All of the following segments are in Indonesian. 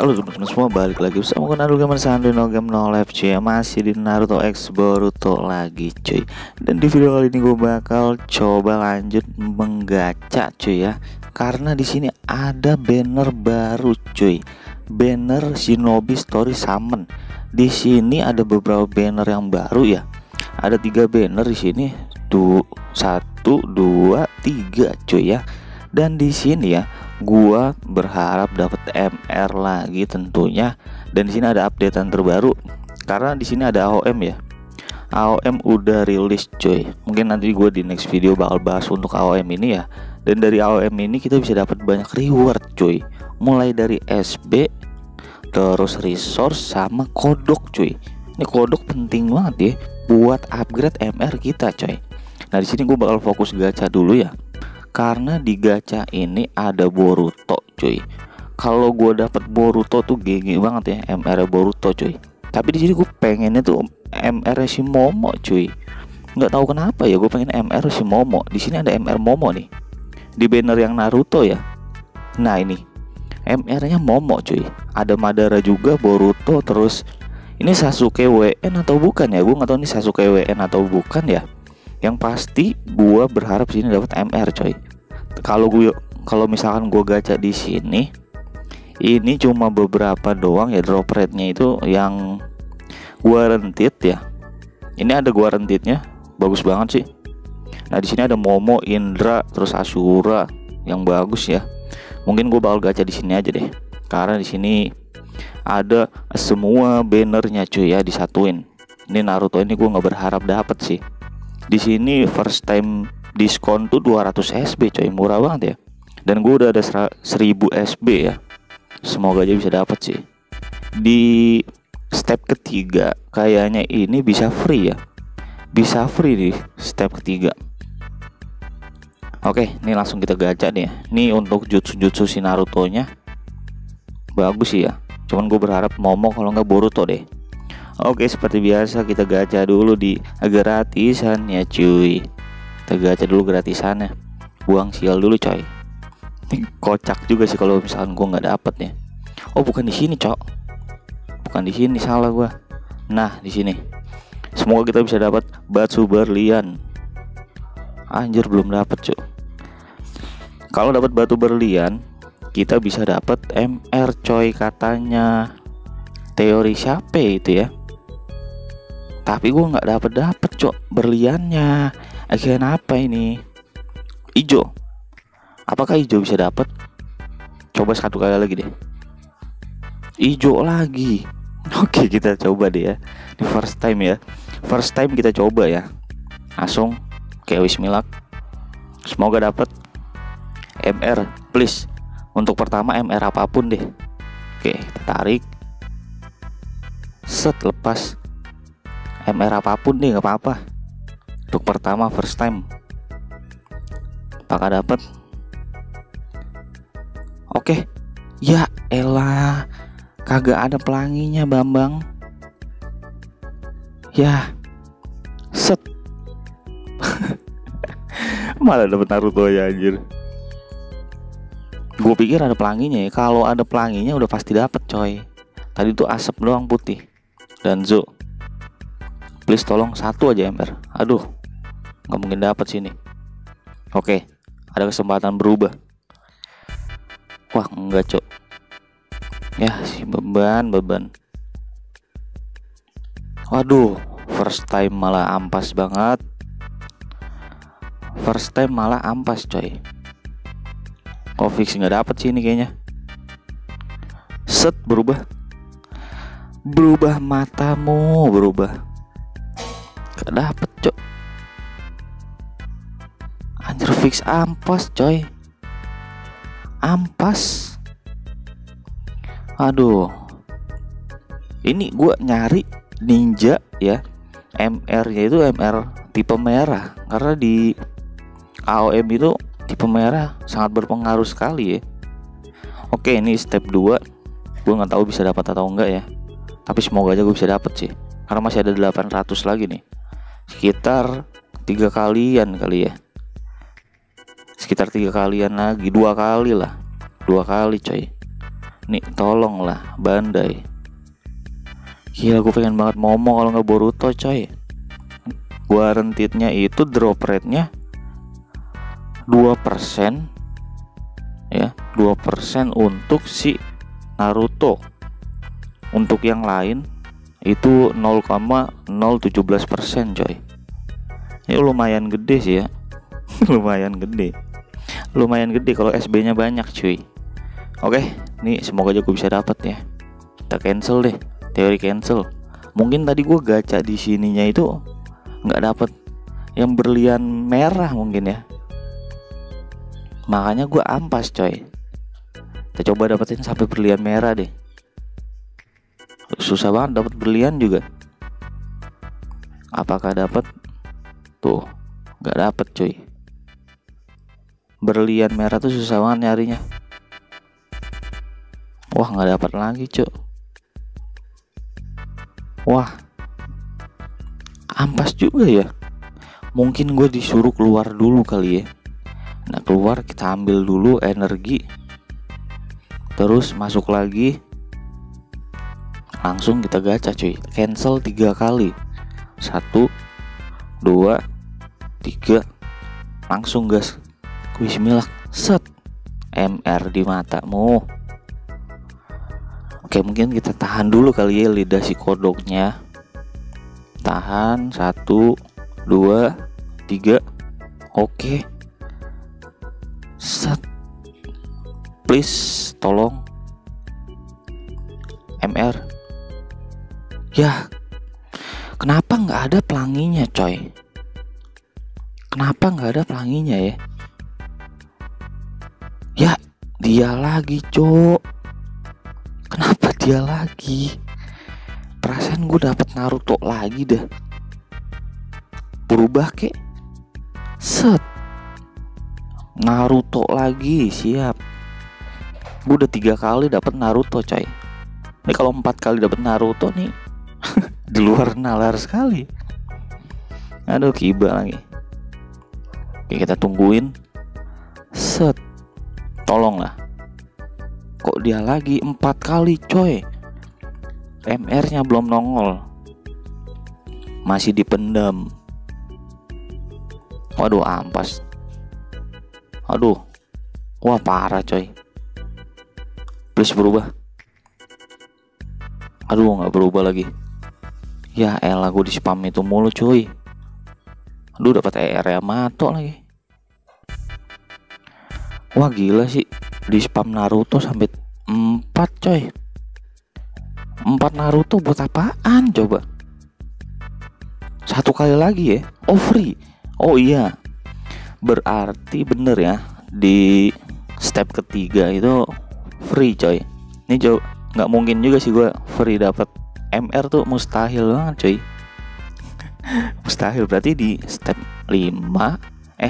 Halo teman-teman semua, balik lagi bersama gue Naruto Gamer Sandri No Game No Life cuy. Masih di Naruto X Boruto lagi cuy. Dan di video kali ini gue bakal coba lanjut menggacha cuy ya. Karena di sini ada banner baru cuy. Banner Shinobi Story Summon. Di sini ada beberapa banner yang baru ya. Ada 3 banner di sini. 1, 2, 3 cuy ya. Dan di sini ya, gua berharap dapat MR lagi tentunya. Dan di sini ada updatean terbaru karena di sini ada AOM ya. AOM udah rilis cuy. Mungkin nanti gue di next video bakal bahas untuk AOM ini ya. Dan dari AOM ini kita bisa dapat banyak reward cuy. Mulai dari SB, terus resource sama kodok cuy. Ini kodok penting banget ya buat upgrade MR kita coy. Nah di sini gue bakal fokus gacha dulu ya. Karena di gacha ini ada Boruto cuy. Kalau gue dapet Boruto tuh GG banget ya, MR Boruto cuy. Tapi di sini gue pengennya tuh MR si Momo cuy. Nggak tahu kenapa ya, gue pengen MR si Momo. Di sini ada MR Momo nih. Di banner yang Naruto ya. Nah ini MR-nya Momo cuy. Ada Madara juga, Boruto, terus ini Sasuke WN atau bukan ya? Gue nggak tahu ini Sasuke WN atau bukan ya. Yang pasti gue berharap sini dapat MR coy. Kalau misalkan gue gacha di sini, ini cuma beberapa doang ya drop rate-nya itu yang guaranteed ya. Ini ada guaranteed-nya, bagus banget sih. Nah di sini ada Momo, Indra, terus Asura yang bagus ya. Mungkin gue bakal gacha di sini aja deh. Karena di sini ada semua bannernya cuy ya, disatuin. Ini Naruto ini gue nggak berharap dapet sih. Di sini first time diskon tuh 200 SB coy, murah banget ya. Dan gue udah ada 1000 SB ya. Semoga aja bisa dapat sih. Di step ketiga kayaknya ini bisa free ya. Bisa free di step ketiga. Oke, ini langsung kita gacha nih ya. Ini untuk jutsu-jutsu si Naruto-nya bagus sih ya. Cuman gue berharap Momo kalau nggak Boruto deh. Oke, seperti biasa kita gacha dulu di gratisan ya cuy. Kita gacha dulu gratisannya. Buang sial dulu coy. Ini kocak juga sih kalau misalkan gua nggak dapet ya. Oh bukan di sini cok. Bukan di sini, salah gua. Nah di sini. Semoga kita bisa dapat batu berlian. Anjir belum dapet cuy. Kalau dapat batu berlian, kita bisa dapat MR coy katanya. Teori siapa itu ya? Tapi gue nggak dapet cok berliannya. Akhirnya apa ini? Ijo. Apakah ijo bisa dapet? Coba satu kali lagi deh. Ijo lagi. Oke kita coba deh ya. Di first time ya. First time kita coba ya. Langsung kayak wismilak. Semoga dapet MR please. Untuk pertama MR apapun deh. Oke kita tarik. Set lepas. MR apapun nih nggak apa-apa. Untuk pertama first time. Apakah dapat? Oke. Ya elah, kagak ada pelanginya Bambang. Ya. Set. Malah dapat Naruto ya anjir. Gue pikir ada pelanginya ya. Kalau ada pelanginya udah pasti dapat coy. Tadi tuh asap doang putih. Dan Zo. Please tolong satu aja MR. Aduh, nggak mungkin dapat sini. Oke, ada kesempatan berubah. Wah enggak cok. Ya si beban. Waduh, first time malah ampas banget. First time malah ampas coy. Oh fix nggak dapat sini kayaknya. Set berubah. Berubah matamu berubah. Gak dapet cok. Anjir fix ampas coy. Ampas. Aduh. Ini gue nyari ninja ya. MR nya itu MR tipe merah. Karena di AOM itu tipe merah sangat berpengaruh sekali ya. Oke ini step 2. Gue gak tahu bisa dapat atau enggak ya. Tapi semoga aja gue bisa dapet sih. Karena masih ada 800 lagi nih. Sekitar 3 kalian kali ya. Sekitar 3 kalian lagi. 2 kali lah. 2 kali coy. Nih tolonglah Bandai. Gila, gue pengen banget ngomong kalau nggak Boruto coy. Guaranteednya itu drop rate-nya 2%, ya 2% untuk si Naruto. Untuk yang lain itu 0,017% coy. Ini lumayan gede sih ya. Lumayan gede kalau SB nya banyak cuy. Oke, nih semoga aja gue bisa dapat ya. Kita cancel deh, teori cancel. Mungkin tadi gue gacha di sininya itu nggak dapet yang berlian merah mungkin ya, makanya gue ampas coy. Kita coba dapetin sampai berlian merah deh. Susah banget dapat berlian juga. Apakah dapat? Tuh, nggak dapet cuy. Berlian merah tuh susah banget nyarinya. Wah, nggak dapat lagi cuy. Wah, ampas juga ya. Mungkin gue disuruh keluar dulu kali ya. Nah, keluar kita ambil dulu energi, terus masuk lagi, langsung kita gacha cuy. Cancel 3 kali. 1, 2, 3. Langsung gas. Bismillah. Set. MR di matamu. Oke, mungkin kita tahan dulu kali ya lidah si kodoknya. Tahan 1, 2, 3. Oke. Set. Please tolong MR. Ya, kenapa nggak ada pelanginya coy? Kenapa nggak ada pelanginya ya? Ya, dia lagi cok. Kenapa dia lagi? Perasaan gue dapet Naruto lagi dah. Berubah kek. Set. Naruto lagi, siap. Gue udah 3 kali dapet Naruto coy. Ini kalau 4 kali dapet Naruto nih di luar nalar sekali. Aduh, kiba lagi. Oke, kita tungguin. Set. Tolonglah. Kok dia lagi 4 kali coy. MR-nya belum nongol. Masih dipendam. Waduh, ampas. Aduh. Wah, parah coy. Please berubah. Aduh, nggak berubah lagi. Ya elah, gue di spam itu mulu cuy. Aduh, dapat ER Yamato lagi. Wah, gila sih. Di spam Naruto sampai 4 coy. 4 Naruto buat apaan coba? 1 kali lagi ya. Oh, free. Oh iya, berarti bener ya, di step ketiga itu free coy. Ini jauh nggak mungkin juga sih gue free dapat MR tuh, mustahil banget coy. Mustahil. Berarti di step 4.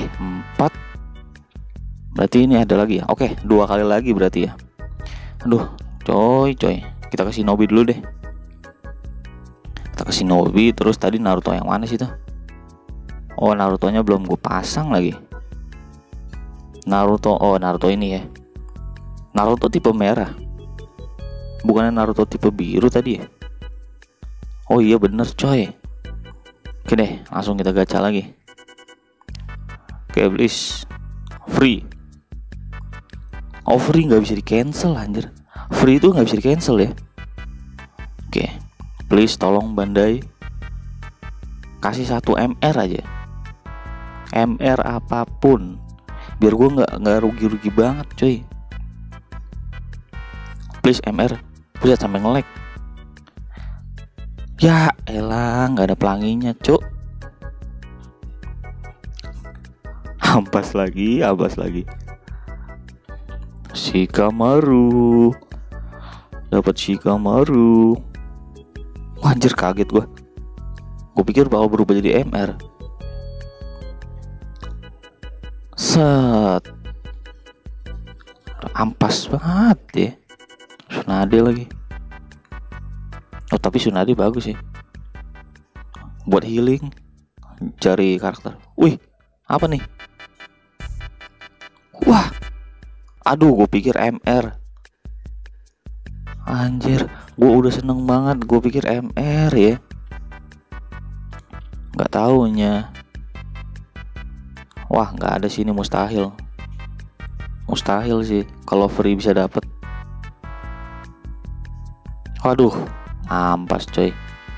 Berarti ini ada lagi ya. Oke, 2 kali lagi berarti ya. Aduh coy. Kita ke Shinobi dulu deh. Kita ke Shinobi. Terus tadi Naruto yang mana sih tuh? Oh, Narutonya belum gue pasang lagi. Naruto ini ya. Naruto tipe merah. Bukannya Naruto tipe biru tadi ya? Oh iya bener coy. Oke deh, langsung kita gacha lagi. Oke, please. Free. Oh, free nggak bisa di cancel anjir. Free itu nggak bisa di cancel ya. Oke, please tolong Bandai. Kasih 1 MR aja. MR apapun. Biar gue nggak rugi-rugi banget coy. Please MR. Bisa sampai nge-lag. Ya elah, nggak ada pelanginya cuk. Ampas lagi. Shikamaru. Dapat Shikamaru. Wah, anjir, kaget gue. Gue pikir bakal berubah jadi MR. Set. Ampas banget ya. Tsunade lagi. Oh, tapi Tsunade bagus ya. Buat healing. Cari karakter. Wih, apa nih? Wah. Aduh, gue pikir MR. Anjir, gue udah seneng banget. Gue pikir MR ya. Nggak taunya. Wah, nggak ada sini, mustahil. Mustahil sih kalau free bisa dapet. Waduh, ampas coy.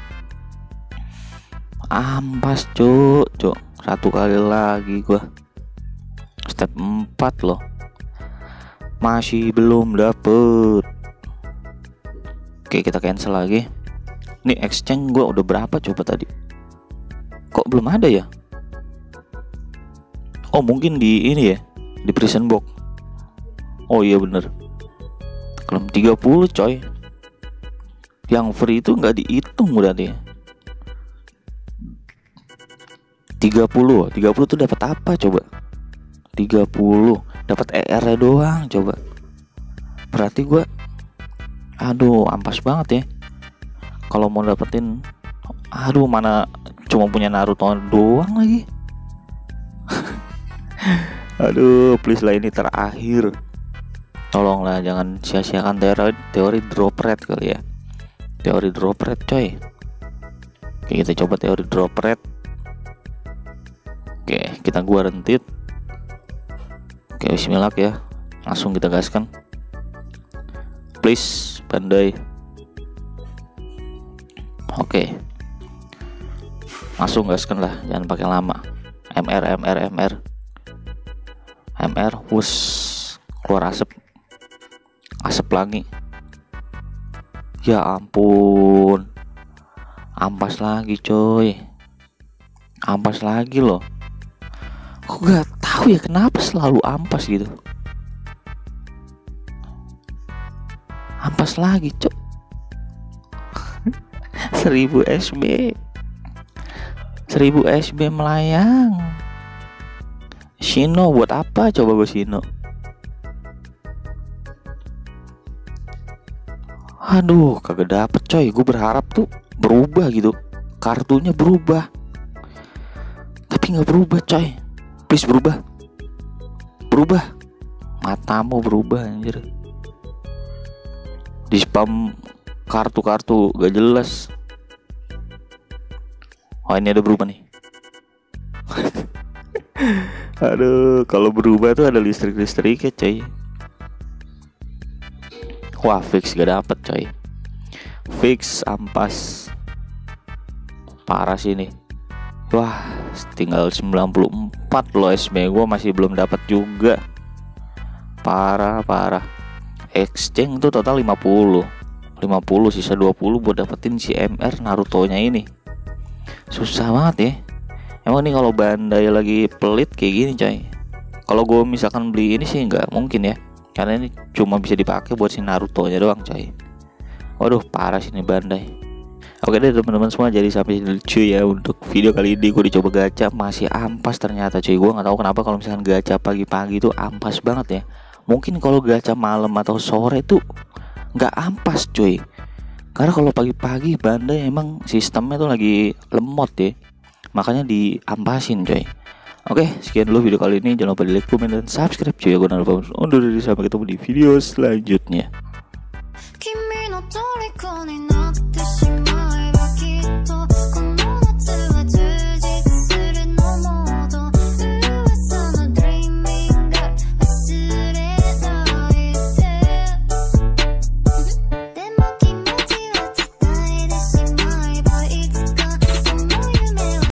Ampas cuk. Satu kali lagi gua. Step 4 loh. Masih belum dapet. Oke, kita cancel lagi. Nih exchange gua udah berapa coba tadi? Kok belum ada ya? Oh, mungkin di ini ya, di prison box. Oh iya bener. Klaim 30 coy. Yang free itu nggak dihitung berarti ya. 30 tuh dapat apa coba? 30 dapat ER -nya doang coba. Berarti gua aduh ampas banget ya. Kalau mau dapetin aduh mana cuma punya Naruto doang lagi. Aduh, please lah, ini terakhir. Tolonglah jangan sia-siakan teori drop rate kali ya. Teori drop rate coy. Oke, kita coba teori drop rate. Oke, kita gua rentit. Oke, bismillah ya. Langsung kita gaskan. Please, pandai. Oke. Langsung gaskan lah, jangan pakai lama. MR, wus, keluar asap. Asap lagi. Ya ampun. Ampas lagi coy. Ampas lagi loh. Kok gak tahu ya kenapa selalu ampas gitu. Ampas lagi cok. 1000 SB. 1000 SB melayang. Shino buat apa coba gue Shino? Aduh, kagak dapet coy. Gue berharap tuh berubah gitu. Kartunya berubah. Tapi gak berubah coy. Please berubah. Berubah. Matamu berubah anjir. Di spam kartu-kartu gak jelas. Oh, ini ada berubah nih. Aduh, kalau berubah tuh ada listrik-listriknya coy. Wah, fix gak dapet coy. Fix ampas. Parah sih nih. Wah, tinggal 94 loh SB gue masih belum dapat juga. Parah. Exchange tuh total 50 sisa 20 buat dapetin si MR Naruto-nya ini. Susah banget ya. Emang nih kalau Bandai lagi pelit kayak gini coy. Kalau gue misalkan beli ini sih nggak mungkin ya. Karena ini cuma bisa dipakai buat si Naruto-nya doang coy. Waduh, parah sih nih Bandai. Oke deh teman-teman semua, jadi sampai sini cuy ya untuk video kali ini. Gue dicoba gacha masih ampas ternyata cuy. Gue nggak tahu kenapa kalau misalkan gacha pagi-pagi itu ampas banget ya. Mungkin kalau gacha malam atau sore tuh nggak ampas cuy. Karena kalau pagi-pagi Bandai emang sistemnya tuh lagi lemot ya. Makanya diampasin coy. Oke, sekian dulu video kali ini. Jangan lupa di like, komen, dan subscribe cuy. Gue lupa undur diri, sampai ketemu di video selanjutnya.